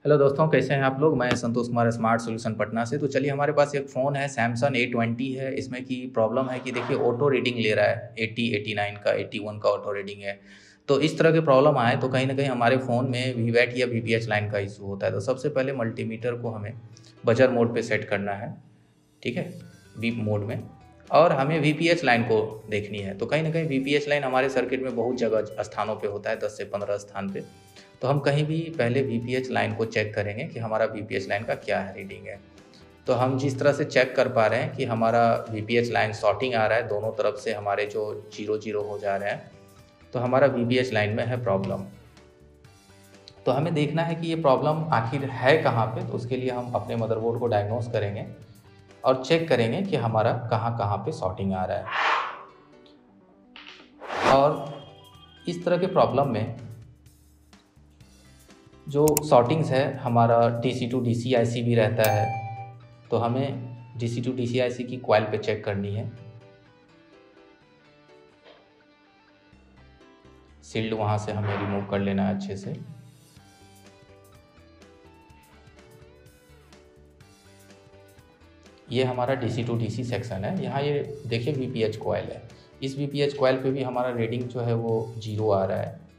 Hello दोस्तों, कैसे हैं आप लोग। मैं संतोष कुमार, स्मार्ट सॉल्यूशन पटना से। तो चलिए, हमारे पास एक फ़ोन है सैमसंग A20 है। इसमें की प्रॉब्लम है कि देखिए ऑटो रीडिंग ले रहा है 80, 89 का, 81 का ऑटो रीडिंग है। तो इस तरह के प्रॉब्लम आए तो कहीं ना कहीं हमारे फ़ोन में वीवैट या VPH लाइन का इशू होता है। तो सबसे पहले मल्टीमीटर को हमें बजर मोड पे सेट करना है, ठीक है, बीप मोड में। और हमें VPH लाइन को देखनी है। तो कहीं ना कहीं VPH लाइन हमारे सर्किट में बहुत जगह स्थानों पे होता है, 10 से 15 स्थान पे। तो हम कहीं भी पहले VPH लाइन को चेक करेंगे कि हमारा VPH लाइन का क्या है रीडिंग है। तो हम जिस तरह से चेक कर पा रहे हैं कि हमारा VPH लाइन शॉर्टिंग आ रहा है, दोनों तरफ से हमारे जो 0 हो जा रहे हैं, तो हमारा VPH लाइन में है प्रॉब्लम। तो हमें देखना है कि ये प्रॉब्लम आखिर है कहाँ पे। तो उसके लिए हम अपने मदरबोर्ड को डायग्नोस करेंगे और चेक करेंगे कि हमारा कहाँ कहाँ पे शॉर्टिंग आ रहा है। और इस तरह के प्रॉब्लम में जो शॉर्टिंग्स है, हमारा DC टू DC IC भी रहता है। तो हमें DC टू DC IC की कॉइल पे चेक करनी है। सील्ड वहाँ से हमें रिमूव कर लेना है अच्छे से। ये हमारा DC टू DC सेक्शन है। यहाँ ये देखिए VPH कॉइल है। इस VPH कॉइल पे भी हमारा रीडिंग जो है वो 0 आ रहा है।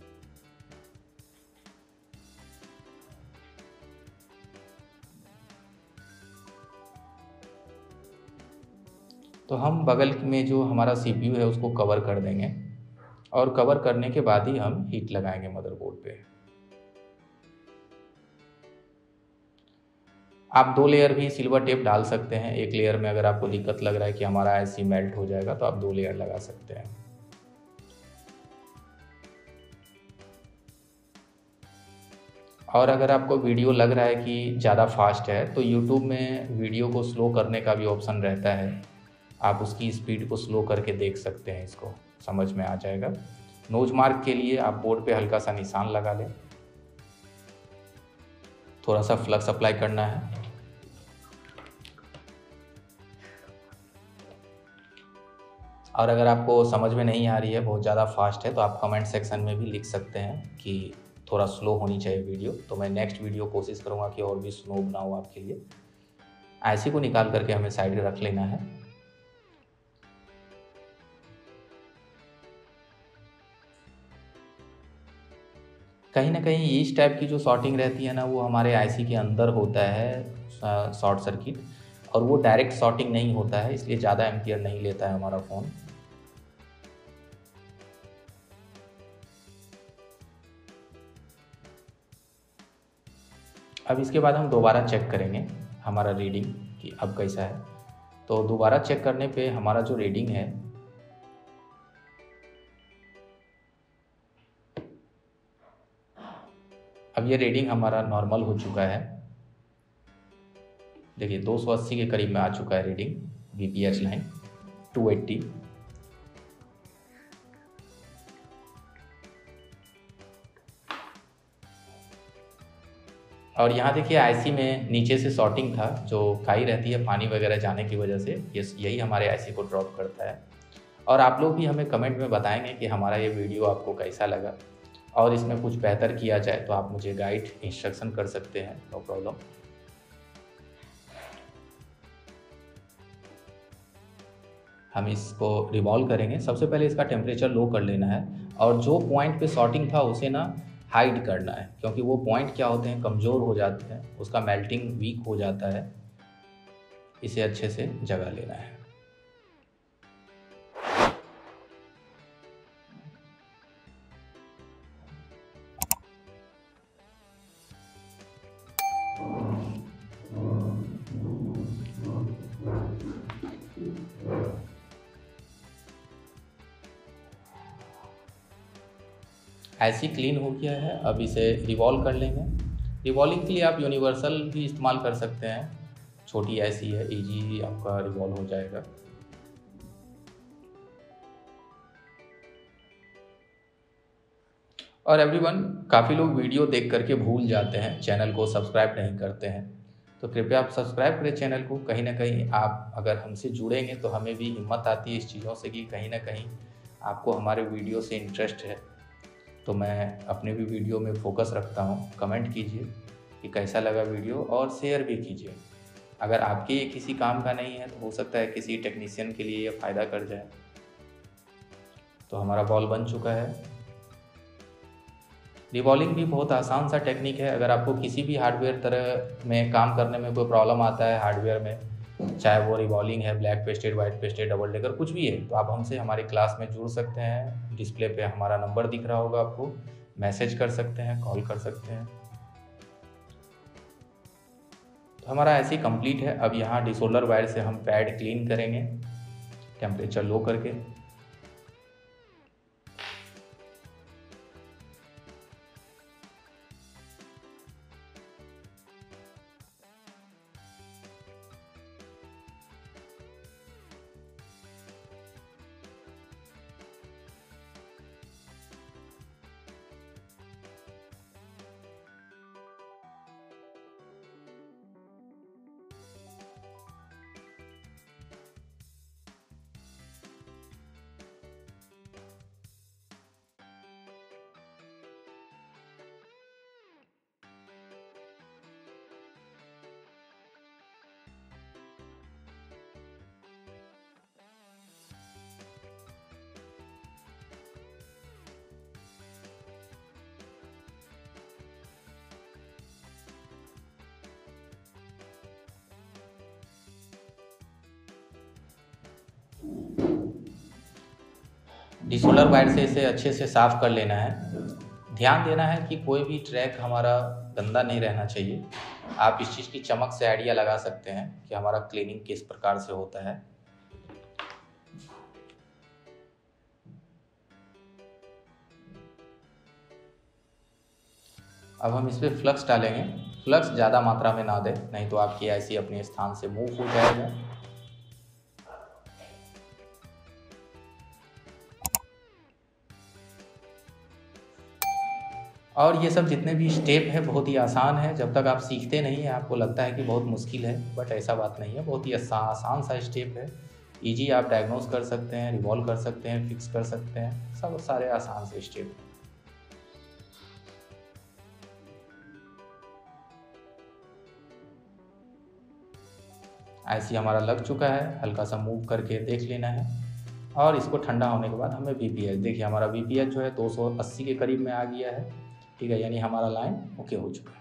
तो हम बगल में जो हमारा CPU है उसको कवर कर देंगे और कवर करने के बाद ही हम हीट लगाएंगे मदरबोर्ड पे। आप 2 लेयर भी सिल्वर टेप डाल सकते हैं। एक लेयर में अगर आपको दिक्कत लग रहा है कि हमारा IC मेल्ट हो जाएगा तो आप 2 लेयर लगा सकते हैं। और अगर आपको वीडियो लग रहा है कि ज़्यादा फास्ट है तो YouTube में वीडियो को स्लो करने का भी ऑप्शन रहता है। आप उसकी स्पीड को स्लो करके देख सकते हैं, इसको समझ में आ जाएगा। नोज मार्क के लिए आप बोर्ड पे हल्का सा निशान लगा लें। थोड़ा सा फ्लक्स अप्लाई करना है। और अगर आपको समझ में नहीं आ रही है, बहुत ज़्यादा फास्ट है, तो आप कमेंट सेक्शन में भी लिख सकते हैं कि थोड़ा स्लो होनी चाहिए वीडियो। तो मैं नेक्स्ट वीडियो कोशिश करूँगा कि और भी स्लो बनाऊँ आपके लिए। IC को निकाल करके हमें साइड रख लेना है। कहीं ना कहीं इस टाइप की जो शॉर्टिंग रहती है ना, वो हमारे IC के अंदर होता है शॉर्ट सर्किट, और वो डायरेक्ट शॉर्टिंग नहीं होता है, इसलिए ज़्यादा एम्पियर नहीं लेता है हमारा फ़ोन। अब इसके बाद हम दोबारा चेक करेंगे हमारा रीडिंग कि अब कैसा है। तो दोबारा चेक करने पे हमारा जो रीडिंग है, अब ये रीडिंग हमारा नॉर्मल हो चुका है। देखिए 280 के करीब में आ चुका है रीडिंग। VPH line 280। और यहाँ देखिए IC में नीचे से शॉर्टिंग था, जो काई रहती है पानी वगैरह जाने की वजह से, यही हमारे IC को ड्रॉप करता है। और आप लोग भी हमें कमेंट में बताएंगे कि हमारा ये वीडियो आपको कैसा लगा, और इसमें कुछ बेहतर किया जाए तो आप मुझे गाइड इंस्ट्रक्शन कर सकते हैं, नो प्रॉब्लम। हम इसको रिवॉल्व करेंगे। सबसे पहले इसका टेम्परेचर लो कर लेना है, और जो पॉइंट पे शॉर्टिंग था उसे ना हाइड करना है, क्योंकि वो पॉइंट क्या होते हैं, कमज़ोर हो जाते हैं, उसका मेल्टिंग वीक हो जाता है। इसे अच्छे से जगा लेना है। ऐसी क्लीन हो गया है। अब इसे रिवॉल्व कर लेंगे। रिवॉल्विंग के लिए आप यूनिवर्सल भी इस्तेमाल कर सकते हैं। छोटी ऐसी है, इजी आपका रिवॉल्व हो जाएगा। और एवरीवन, काफ़ी लोग वीडियो देख करके भूल जाते हैं, चैनल को सब्सक्राइब नहीं करते हैं। तो कृपया आप सब्सक्राइब करें चैनल को। कहीं ना कहीं आप अगर हमसे जुड़ेंगे तो हमें भी हिम्मत आती है इस चीज़ों से कि कहीं ना कहीं आपको हमारे वीडियो से इंटरेस्ट है। तो मैं अपने भी वीडियो में फोकस रखता हूँ। कमेंट कीजिए कि कैसा लगा वीडियो, और शेयर भी कीजिए। अगर आपके ये किसी काम का नहीं है तो हो सकता है किसी टेक्नीशियन के लिए ये फ़ायदा कर जाए। तो हमारा बॉल बन चुका है। रिवॉल्विंग भी बहुत आसान सा टेक्निक है। अगर आपको किसी भी हार्डवेयर तरह में काम करने में कोई प्रॉब्लम आता है हार्डवेयर में, चाहे वो रिवॉल्विंग है, black pasted, white pasted, double decker, कुछ भी है, तो आप हमसे हमारी क्लास में जुड़ सकते हैं। डिस्प्ले पे हमारा नंबर दिख रहा होगा आपको, मैसेज कर सकते हैं, कॉल कर सकते हैं। तो हमारा ऐसे ही कंप्लीट है। अब यहाँ डिसोल्डर वायर से हम पैड क्लीन करेंगे टेम्परेचर लो करके। डिसोल्डर वायर से इसे अच्छे से साफ़ कर लेना है। ध्यान देना है कि कोई भी ट्रैक हमारा गंदा नहीं रहना चाहिए। आप इस चीज़ की चमक से आइडिया लगा सकते हैं कि हमारा क्लीनिंग किस प्रकार से होता है। अब हम इस पर फ्लक्स डालेंगे। फ्लक्स ज़्यादा मात्रा में ना दें, नहीं तो आपकी ऐसी अपने स्थान से मूव हो जाएगा। और ये सब जितने भी स्टेप है बहुत ही आसान है। जब तक आप सीखते नहीं हैं आपको लगता है कि बहुत मुश्किल है, बट ऐसा बात नहीं है। बहुत ही आसान सा स्टेप है। इजी आप डायग्नोस कर सकते हैं, रिवॉल्व कर सकते हैं, फिक्स कर सकते हैं, सब सारे आसान से स्टेप हैं। ऐसे हमारा लग चुका है। हल्का सा मूव करके देख लेना है, और इसको ठंडा होने के बाद हमें VPH, देखिए हमारा VPH जो है 280 के करीब में आ गया है। ठीक है, यानी हमारा लाइन ओके हो चुका है।